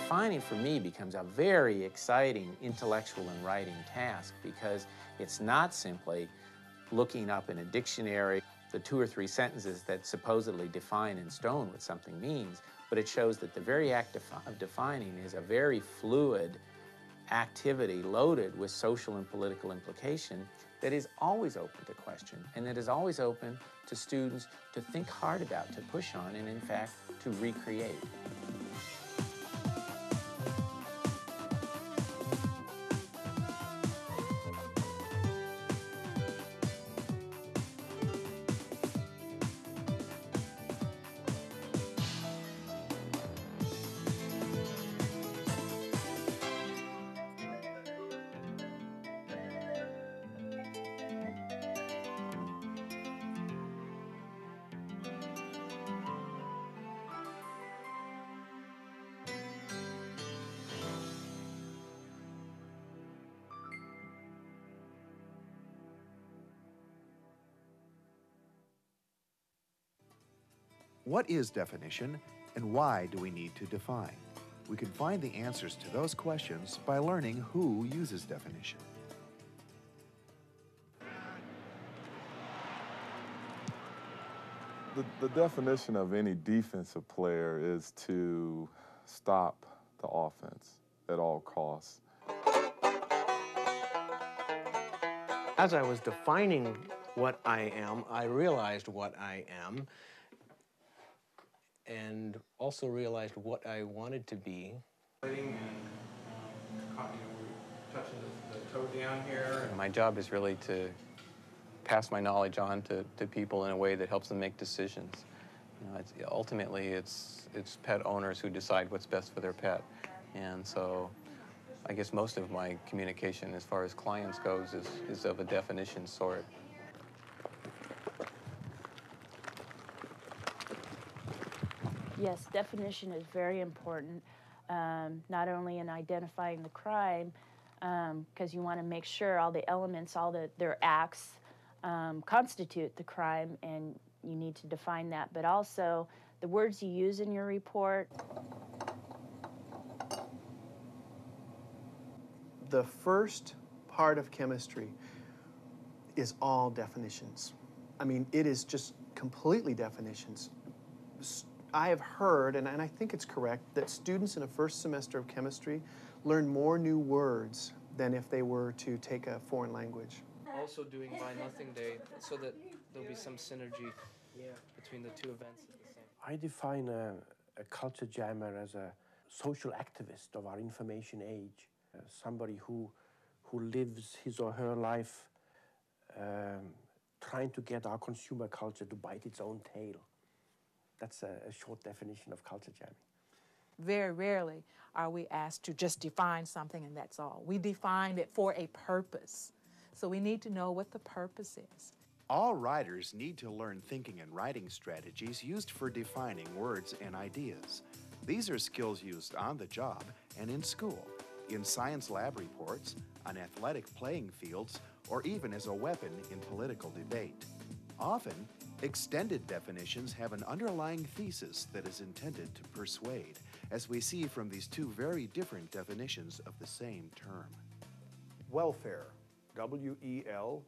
Defining for me becomes a very exciting intellectual and writing task because it's not simply looking up in a dictionary the 2 or 3 sentences that supposedly define in stone what something means, but it shows that the very act of defining is a very fluid activity loaded with social and political implication that is always open to question and that is always open to students to think hard about, to push on, and in fact, to recreate. What is definition, and why do we need to define? We can find the answers to those questions by learning who uses definition. The definition of any defensive player is to stop the offense at all costs. As I was defining what I am, I realized what I am, and also realized what I wanted to be. And touching the toe down here. My job is really to pass my knowledge on to people in a way that helps them make decisions. You know, ultimately, it's pet owners who decide what's best for their pet. And so I guess most of my communication as far as clients goes is of a definition sort. Yes, definition is very important, not only in identifying the crime, because you want to make sure all the elements, their acts constitute the crime, and you need to define that, but also the words you use in your report. The first part of chemistry is all definitions. I mean, it is just completely definitions. I have heard, and I think it's correct, that students in a first semester of chemistry learn more new words than if they were to take a foreign language. Also doing Buy Nothing Day so that there'll be some synergy between the two events at the same time. I define a culture jammer as a social activist of our information age, somebody who lives his or her life trying to get our consumer culture to bite its own tail. That's a short definition of culture jamming. Very rarely are we asked to just define something and that's all. We define it for a purpose. So we need to know what the purpose is. All writers need to learn thinking and writing strategies used for defining words and ideas. These are skills used on the job and in school, in science lab reports, on athletic playing fields, or even as a weapon in political debate. Often, extended definitions have an underlying thesis that is intended to persuade, as we see from these two very different definitions of the same term. Welfare, W-E-L-F-A-R-E,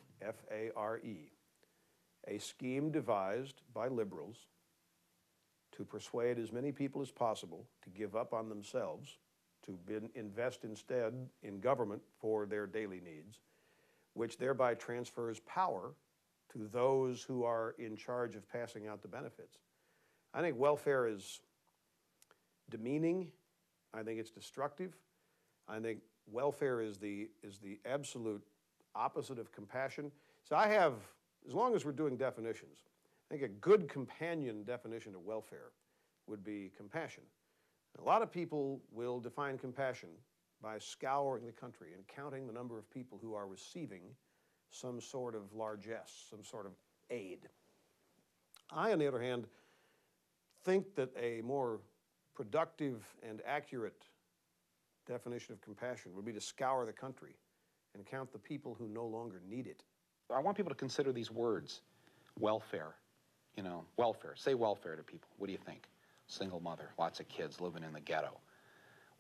a scheme devised by liberals to persuade as many people as possible to give up on themselves, to invest instead in government for their daily needs, which thereby transfers power to those who are in charge of passing out the benefits. I think welfare is demeaning. I think it's destructive. I think welfare is the absolute opposite of compassion. So I have, as long as we're doing definitions, I think a good companion definition of welfare would be compassion. A lot of people will define compassion by scouring the country and counting the number of people who are receiving some sort of largesse, some sort of aid. I, on the other hand, think that a more productive and accurate definition of compassion would be to scour the country and count the people who no longer need it. I want people to consider these words. Welfare, you know, welfare. Say welfare to people. What do you think? Single mother, lots of kids living in the ghetto.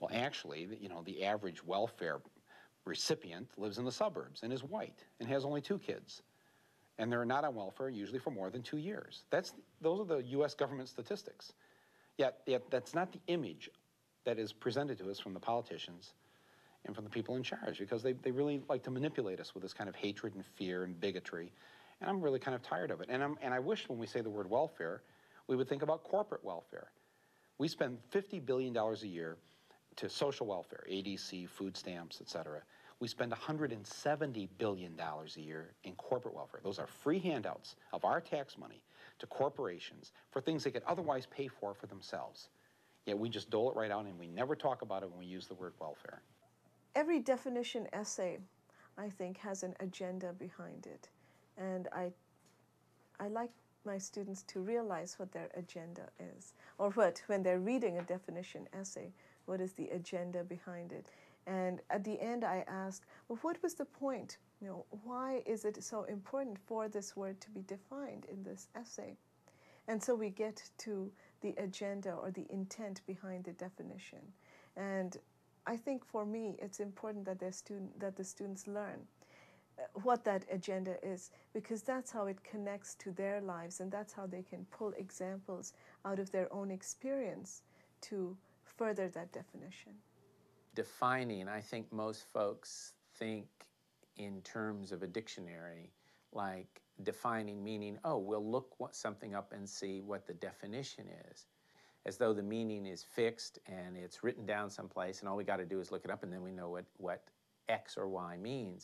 Well, actually, you know, the average welfare recipient lives in the suburbs and is white and has only 2 kids. And they're not on welfare usually for more than 2 years. Those are the U.S. government statistics. Yet that's not the image that is presented to us from the politicians and from the people in charge, because they really like to manipulate us with this kind of hatred and fear and bigotry. And I'm really kind of tired of it. And I wish when we say the word welfare, we would think about corporate welfare. We spend $50 billion a year to social welfare, ADC, food stamps, et cetera. We spend $170 billion a year in corporate welfare. Those are free handouts of our tax money to corporations for things they could otherwise pay for themselves. Yet we just dole it right out and we never talk about it when we use the word welfare. Every definition essay, I think, has an agenda behind it. And I like my students to realize what their agenda is, or when they're reading a definition essay, what is the agenda behind it? And at the end, I ask, well, what was the point? You know, why is it so important for this word to be defined in this essay? And so we get to the agenda or the intent behind the definition. And I think for me, it's important that the students learn what that agenda is, because that's how it connects to their lives, and that's how they can pull examples out of their own experience to further that definition. Defining, I think most folks think in terms of a dictionary, like defining meaning, oh, we'll look something up and see what the definition is, as though the meaning is fixed and it's written down someplace and all we got to do is look it up and then we know what X or Y means.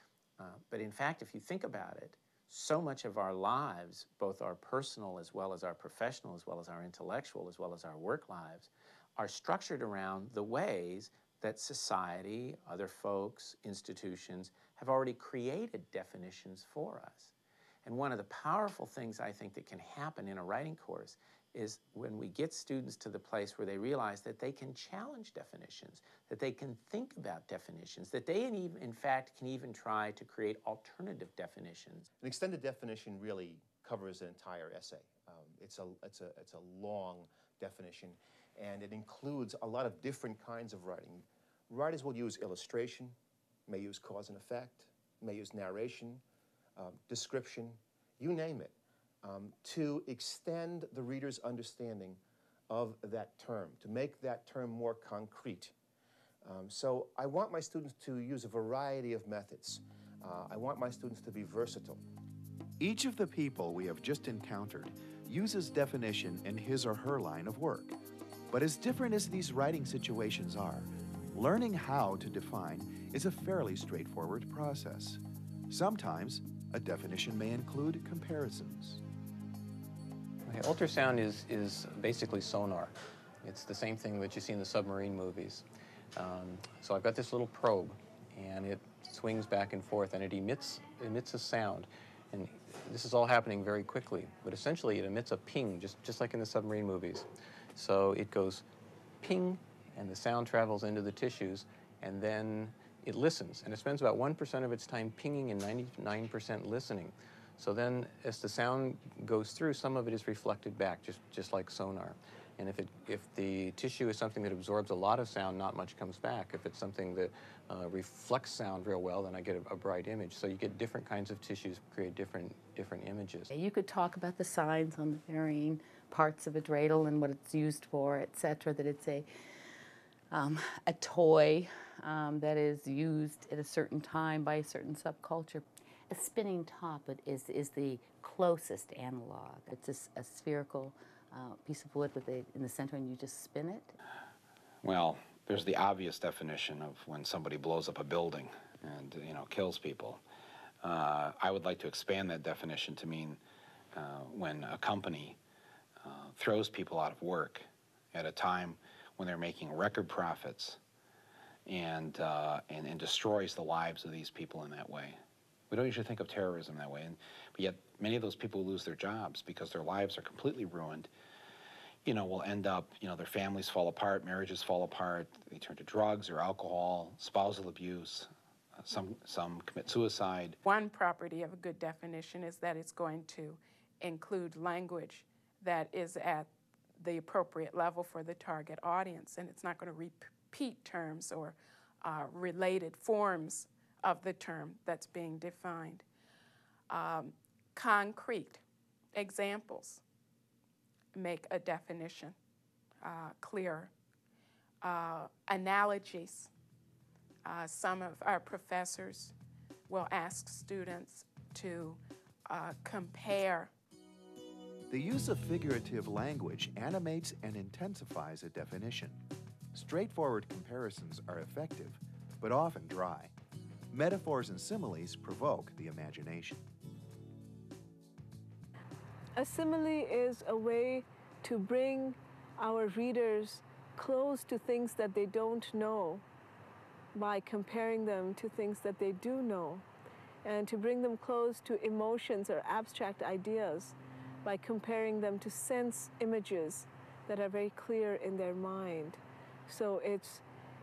But in fact, if you think about it, so much of our lives, both our personal as well as our professional, as well as our intellectual, as well as our work lives, are structured around the ways that society, other folks, institutions have already created definitions for us. And one of the powerful things I think that can happen in a writing course is when we get students to the place where they realize that they can challenge definitions, that they can think about definitions, that they in fact can even try to create alternative definitions. An extended definition really covers an entire essay. It's a long definition, and it includes a lot of different kinds of writing. Writers will use illustration, may use cause and effect, may use narration, description, you name it, to extend the reader's understanding of that term, to make that term more concrete. So I want my students to use a variety of methods. I want my students to be versatile. Each of the people we have just encountered uses definition in his or her line of work. But as different as these writing situations are, learning how to define is a fairly straightforward process. Sometimes, a definition may include comparisons. Okay, ultrasound is basically sonar. It's the same thing that you see in the submarine movies. So I've got this little probe, and it swings back and forth, and it emits a sound. And this is all happening very quickly, but essentially it emits a ping, just like in the submarine movies. So it goes ping, and the sound travels into the tissues, and then it listens. And it spends about 1% of its time pinging and 99% listening. So then as the sound goes through, some of it is reflected back, just like sonar. And if the tissue is something that absorbs a lot of sound, not much comes back. If it's something that reflects sound real well, then I get a bright image. So you get different kinds of tissues, create different images. You could talk about the signs on the varying parts of a dreidel and what it's used for, etc. That it's a toy that is used at a certain time by a certain subculture. A spinning top is the closest analog. It's a spherical piece of wood in the center, and you just spin it. Well, there's the obvious definition of when somebody blows up a building and kills people. I would like to expand that definition to mean when a company throws people out of work at a time when they're making record profits and destroys the lives of these people in that way. We don't usually think of terrorism that way, but yet many of those people who lose their jobs because their lives are completely ruined, will end up, their families fall apart, marriages fall apart, they turn to drugs or alcohol, spousal abuse, some commit suicide. One property of a good definition is that it's going to include language that is at the appropriate level for the target audience, and it's not going to repeat terms or related forms of the term that's being defined. Concrete examples make a definition clearer. Analogies. Some of our professors will ask students to compare. The use of figurative language animates and intensifies a definition. Straightforward comparisons are effective, but often dry. Metaphors and similes provoke the imagination. A simile is a way to bring our readers close to things that they don't know by comparing them to things that they do know, and to bring them close to emotions or abstract ideas by comparing them to sense images that are very clear in their mind. So it's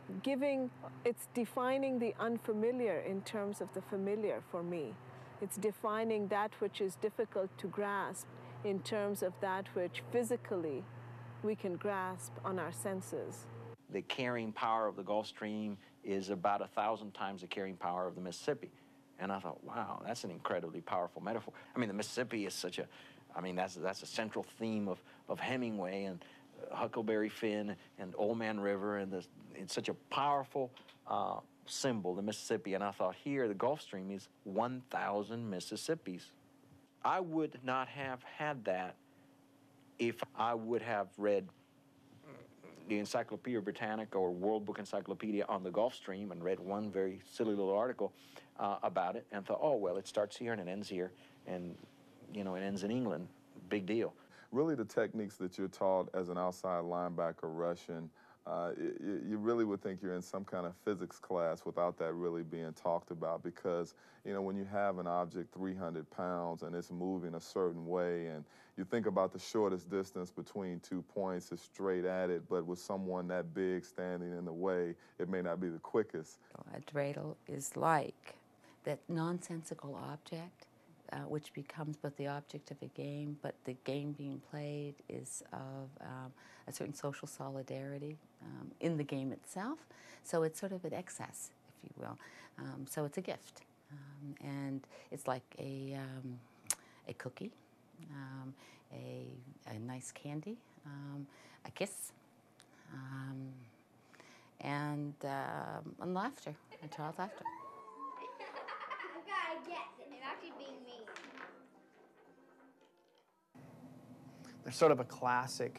defining the unfamiliar in terms of the familiar for me. It's defining that which is difficult to grasp in terms of that which physically we can grasp on our senses. The carrying power of the Gulf Stream is about 1,000 times the carrying power of the Mississippi. And I thought, wow, that's an incredibly powerful metaphor. I mean, the Mississippi is such a, I mean, that's a central theme of Hemingway and Huckleberry Finn and Old Man River, and it's such a powerful symbol, the Mississippi. And I thought, here, the Gulf Stream is 1,000 Mississippis. I would not have had that if I would have read the Encyclopedia Britannica or World Book Encyclopedia on the Gulf Stream and read one very silly little article about it and thought, oh, well, it starts here and it ends here, and, you know, it ends in England. Big deal. Really, the techniques that you're taught as an outside linebacker Russian, you really would think you're in some kind of physics class without that really being talked about, because, you know, when you have an object 300 pounds and it's moving a certain way, and you think about the shortest distance between 2 points is straight at it, but with someone that big standing in the way, it may not be the quickest. A dreidel is like that nonsensical object which becomes both the object of a game, but the game being played is of a certain social solidarity in the game itself. So it's sort of an excess, if you will. So it's a gift. And it's like a cookie, a nice candy, a kiss, and laughter, a child's laughter. There's sort of a classic,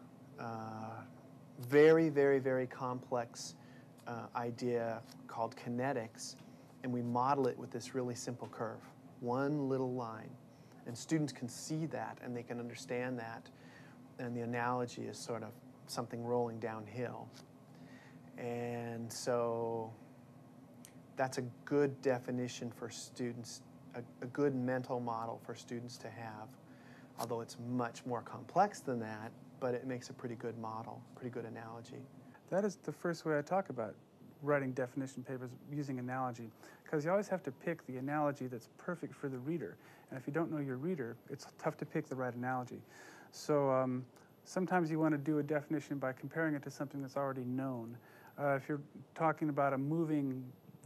very, very, very complex idea called kinetics, and we model it with this really simple curve, one little line. And students can see that and they can understand that, and the analogy is sort of something rolling downhill. And so that's a good definition for students, a good mental model for students to have. Although it's much more complex than that, but it makes a pretty good model, pretty good analogy. That is the first way I talk about writing definition papers, using analogy, because you always have to pick the analogy that's perfect for the reader. And if you don't know your reader, it's tough to pick the right analogy. So sometimes you want to do a definition by comparing it to something that's already known. If you're talking about a moving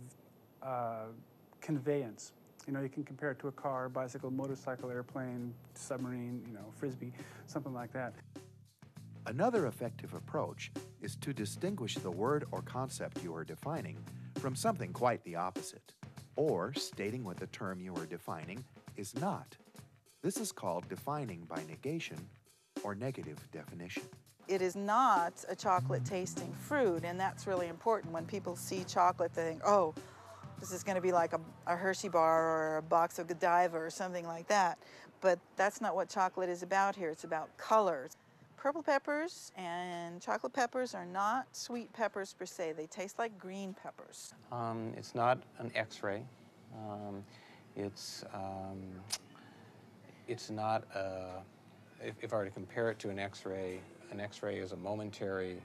conveyance, you know, you can compare it to a car, bicycle, motorcycle, airplane, submarine, you know, frisbee, something like that. Another effective approach is to distinguish the word or concept you are defining from something quite the opposite, or stating what the term you are defining is not. This is called defining by negation or negative definition. It is not a chocolate-tasting fruit, and that's really important. When people see chocolate, they think, oh, this is going to be like a Hershey bar or a box of Godiva or something like that. But that's not what chocolate is about here. It's about colors. Purple peppers and chocolate peppers are not sweet peppers per se. They taste like green peppers. It's not an X-ray. It's not if I were to compare it to an X-ray is a momentary,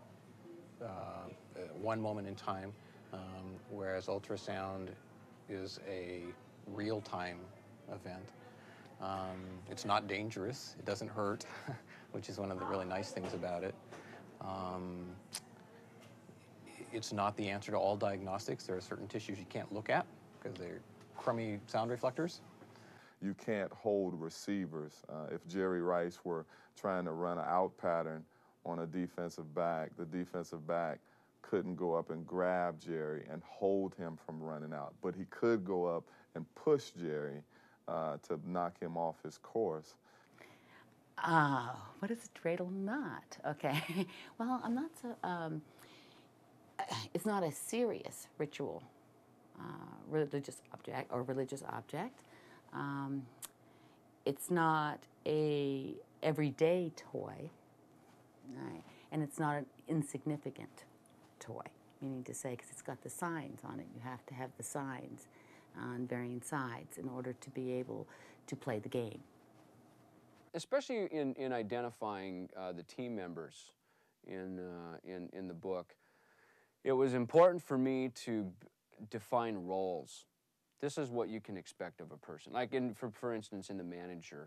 one moment in time. Whereas ultrasound is a real-time event. It's not dangerous. It doesn't hurt, which is one of the really nice things about it. it's not the answer to all diagnostics. There are certain tissues you can't look at because they're crummy sound reflectors. You can't hold receivers. If Jerry Rice were trying to run an out pattern on a defensive back, the defensive back couldn't go up and grab Jerry and hold him from running out. But he could go up and push Jerry to knock him off his course. What is a dreidel knot? Okay. Well, I'm not so, it's not a serious ritual religious object or religious object. It's not a everyday toy, right? And it's not an insignificant toy, meaning to say, because it's got the signs on it. You have to have the signs on varying sides in order to be able to play the game. Especially in identifying the team members in the book, it was important for me to define roles. This is what you can expect of a person. Like for instance, in the manager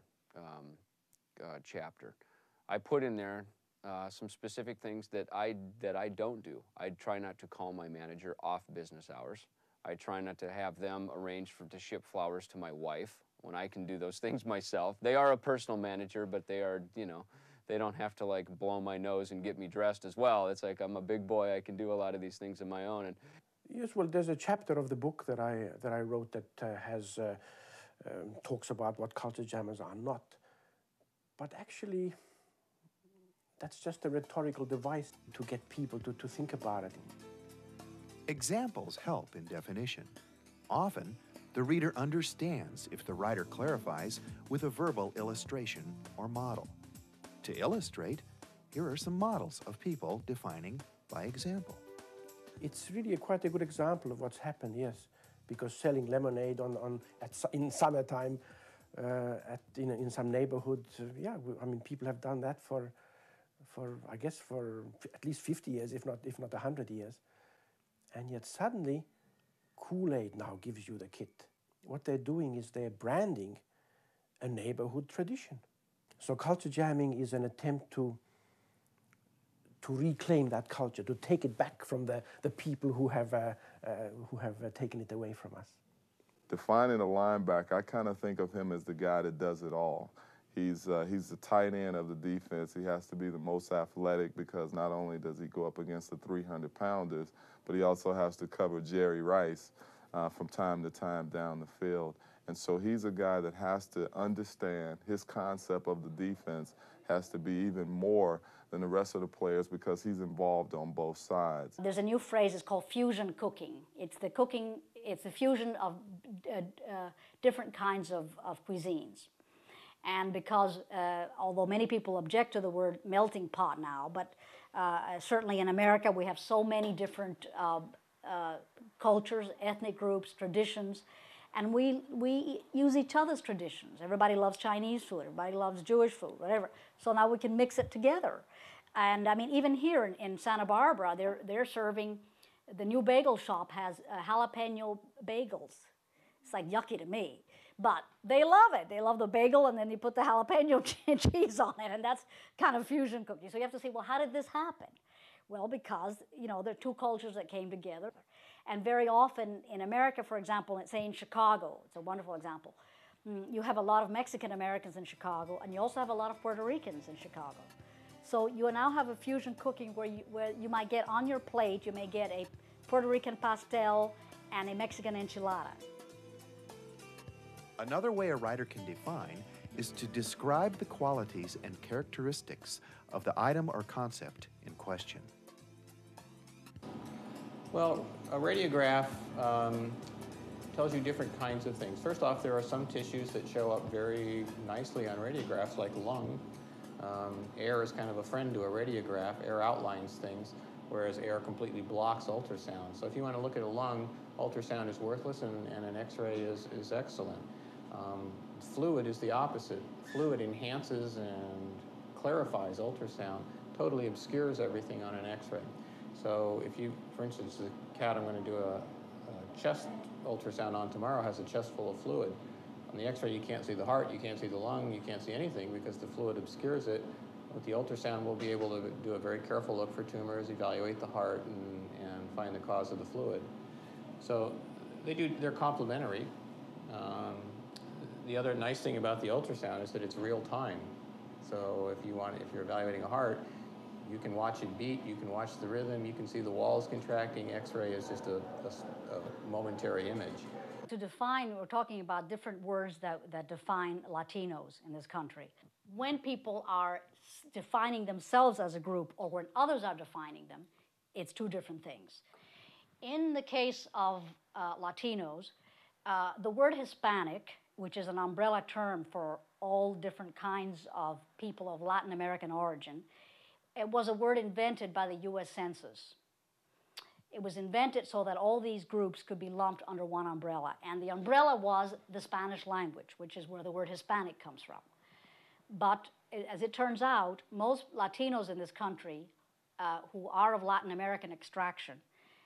chapter, I put in there some specific things that I don't do. I try not to call my manager off business hours. I try not to have them arrange to ship flowers to my wife when I can do those things myself. They are a personal manager, but they are, you know, they don't have to like blow my nose and get me dressed as well. It's like I'm a big boy. I can do a lot of these things on my own. And yes, well, there's a chapter of the book that I wrote that has talks about what culture jammers are not. But actually, that's just a rhetorical device to get people to think about it. Examples help in definition. Often, the reader understands if the writer clarifies with a verbal illustration or model. To illustrate, here are some models of people defining by example. It's really quite a good example of what's happened, yes, because selling lemonade in summertime in some neighborhoods, yeah, I mean, people have done that for I guess for at least 50 years, if not 100 years. And yet suddenly, Kool-Aid now gives you the kit. What they're doing is they're branding a neighborhood tradition. So culture jamming is an attempt to reclaim that culture, to take it back from the people who have taken it away from us. Defining a linebacker, I kind of think of him as the guy that does it all. He's the tight end of the defense. He has to be the most athletic because not only does he go up against the 300-pounders, but he also has to cover Jerry Rice from time to time down the field. And so he's a guy that has to understand his concept of the defense has to be even more than the rest of the players because he's involved on both sides. There's a new phrase, it's called fusion cooking. It's the fusion of different kinds of cuisines. And because, although many people object to the word melting pot now, but certainly in America we have so many different cultures, ethnic groups, traditions, and we use each other's traditions. Everybody loves Chinese food, everybody loves Jewish food, whatever. So now we can mix it together. And I mean, even here in Santa Barbara, they're serving, the new bagel shop has jalapeno bagels. It's like yucky to me. But they love it. They love the bagel, and then they put the jalapeno cheese on it, and that's kind of fusion cooking. So you have to say, well, how did this happen? Well, because, you know, there are two cultures that came together. And very often in America, for example, say in Chicago, it's a wonderful example, you have a lot of Mexican Americans in Chicago, and you also have a lot of Puerto Ricans in Chicago. So you now have a fusion cooking where you might get on your plate, you may get a Puerto Rican pastel and a Mexican enchilada. Another way a writer can define is to describe the qualities and characteristics of the item or concept in question. Well, a radiograph tells you different kinds of things. First off, there are some tissues that show up very nicely on radiographs, like lung. Air is kind of a friend to a radiograph. Air outlines things, whereas air completely blocks ultrasound. So if you want to look at a lung, ultrasound is worthless and an X-ray is excellent. Fluid is the opposite. Fluid enhances and clarifies ultrasound, totally obscures everything on an X-ray. So if you, for instance, the cat I'm going to do a chest ultrasound on tomorrow has a chest full of fluid. On the X-ray you can't see the heart, you can't see the lung, you can't see anything because the fluid obscures it. With the ultrasound we'll be able to do a very careful look for tumors, evaluate the heart, and find the cause of the fluid. So they're complementary. The other nice thing about the ultrasound is that it's real time. So if you're evaluating a heart, you can watch it beat, you can watch the rhythm, you can see the walls contracting. X-ray is just a momentary image. To define, we're talking about different words that define Latinos in this country. When people are defining themselves as a group or when others are defining them, it's two different things. In the case of Latinos, the word Hispanic, which is an umbrella term for all different kinds of people of Latin American origin, it was a word invented by the U.S. Census. It was invented so that all these groups could be lumped under one umbrella. And the umbrella was the Spanish language, which is where the word Hispanic comes from. But as it turns out, most Latinos in this country who are of Latin American extraction,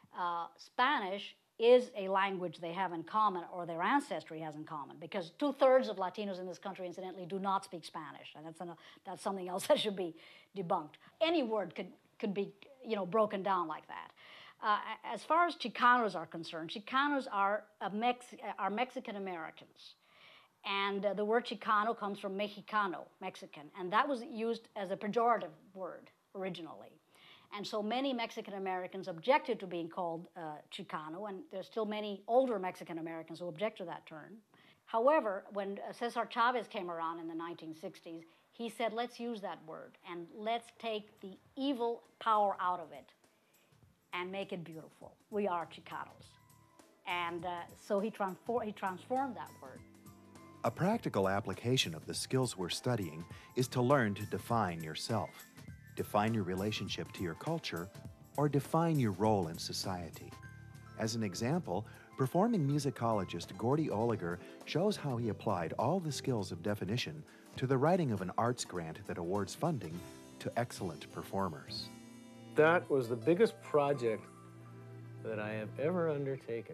Spanish is a language they have in common or their ancestry has in common, because 2/3 of Latinos in this country, incidentally, do not speak Spanish, and that's something else that should be debunked. Any word could be broken down like that. As far as Chicanos are concerned, Chicanos are Mexican Americans. And the word Chicano comes from Mexicano, Mexican, and that was used as a pejorative word originally. And so many Mexican Americans objected to being called Chicano, and there's still many older Mexican Americans who object to that term. However, when Cesar Chavez came around in the 1960s, he said, let's use that word, and let's take the evil power out of it and make it beautiful. We are Chicanos. And so he transformed that word. A practical application of the skills we're studying is to learn to define yourself, define your relationship to your culture, or define your role in society. As an example, performing musicologist Gordy Oliger shows how he applied all the skills of definition to the writing of an arts grant that awards funding to excellent performers. That was the biggest project that I have ever undertaken,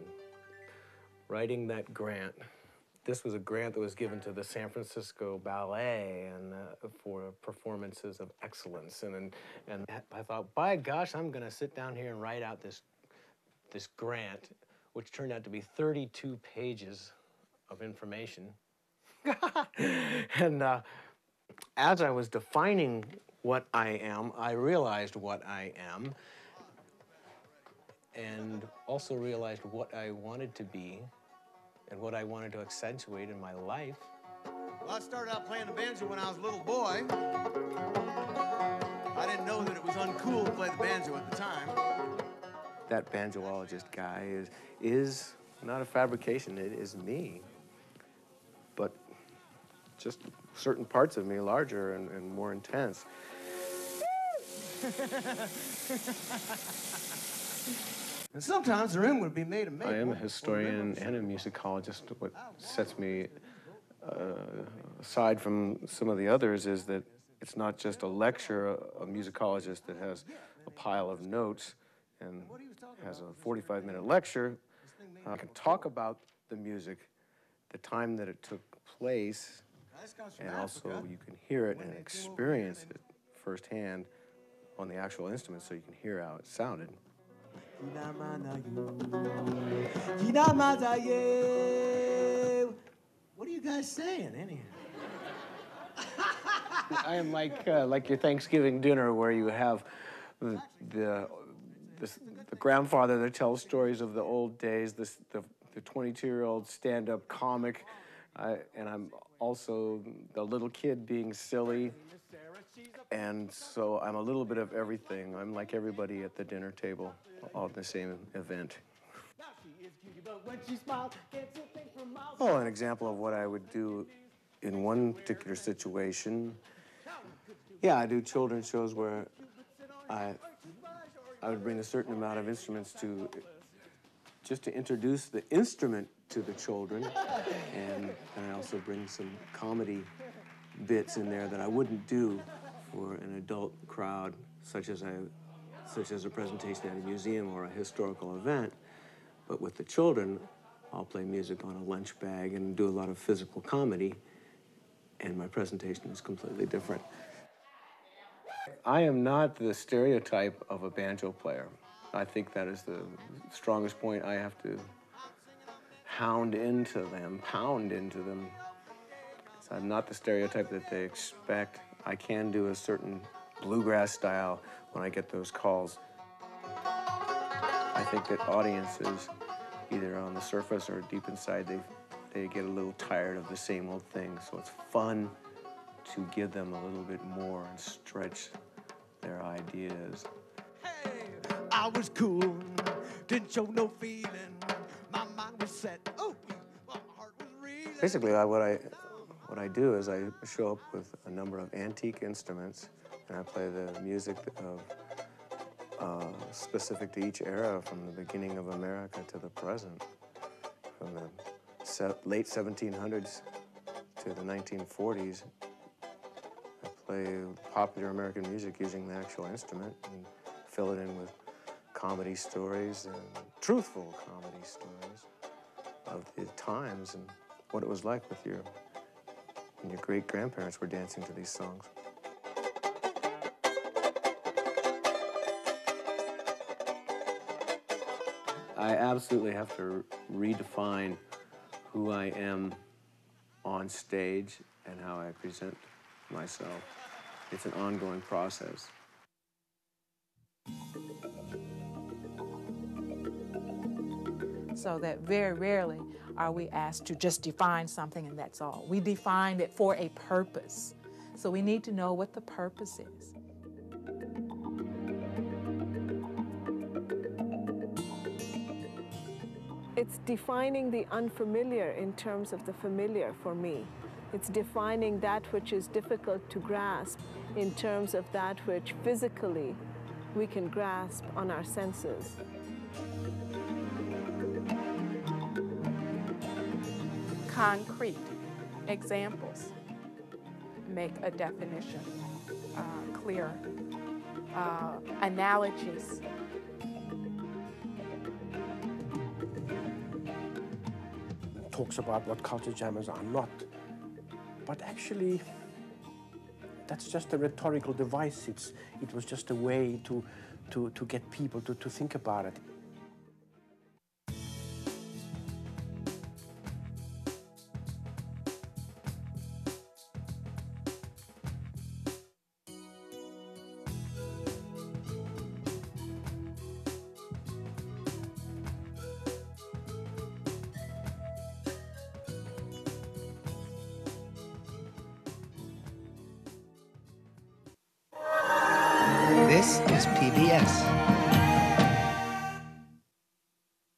writing that grant. This was a grant that was given to the San Francisco Ballet and for performances of excellence. And I thought, by gosh, I'm going to sit down here and write out this grant, which turned out to be 32 pages of information. And as I was defining what I am, I realized what I am, and also realized what I wanted to be and what I wanted to accentuate in my life. Well, I started out playing the banjo when I was a little boy. I didn't know that it was uncool to play the banjo at the time. That banjoologist guy is not a fabrication, it is me. But just certain parts of me larger and more intense. And sometimes the room would be made of maple. I am a historian and a musicologist. What sets me aside from some of the others is that it's not just a lecture, a musicologist that has a pile of notes and has a 45-minute lecture. I can talk about the music, the time that it took place, and also you can hear it and experience it firsthand on the actual instrument so you can hear how it sounded. What are you guys saying, anyhow? I am like your Thanksgiving dinner where you have the grandfather that tells stories of the old days, the 22-year-old stand-up comic, and I'm also the little kid being silly. And so I'm a little bit of everything. I'm like everybody at the dinner table, all at the same event. Oh, an example of what I would do in one particular situation. Yeah, I do children's shows where I would bring a certain amount of instruments just to introduce the instrument to the children. And I also bring some comedy bits in there that I wouldn't do for an adult crowd, such as a presentation at a museum or a historical event. But with the children, I'll play music on a lunch bag and do a lot of physical comedy, and my presentation is completely different. I am not the stereotype of a banjo player. I think that is the strongest point. I have to pound into them. So I'm not the stereotype that they expect. I can do a certain bluegrass style when I get those calls. I think that audiences, either on the surface or deep inside, they get a little tired of the same old thing. So it's fun to give them a little bit more and stretch their ideas. I was cool, didn't show no feeling. My mind was set. Oh, my heart was reeling. Basically, what I do is I show up with a number of antique instruments, and I play the music of specific to each era, from the beginning of America to the present, from the late 1700s to the 1940s. I play popular American music using the actual instrument and fill it in with comedy stories and truthful comedy stories of the times and what it was like when your great-grandparents were dancing to these songs. I absolutely have to redefine who I am on stage and how I present myself. It's an ongoing process. So that very rarely are we asked to just define something and that's all. We define it for a purpose. So we need to know what the purpose is. It's defining the unfamiliar in terms of the familiar for me. It's defining that which is difficult to grasp in terms of that which physically we can grasp on our senses. Concrete examples make a definition clear. Analogies. Talks about what culture jammers are not. But actually, that's just a rhetorical device. It was just a way to get people to think about it. This is PBS.